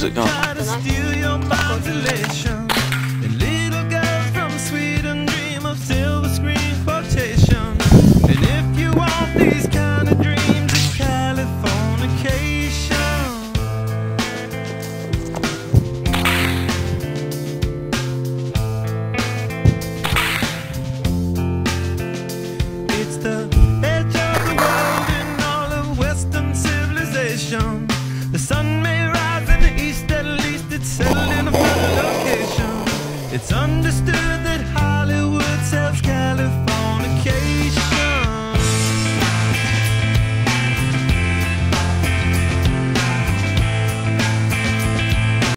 Where's it gone? Try to steal your mind's elation. And little girls from Sweden dream of silver screen quotation. And if you want these kind of dreams, it's Californication. It's the edge of the world in all of Western civilization. The sun may rise in the east, at least it's settled in a further location. It's understood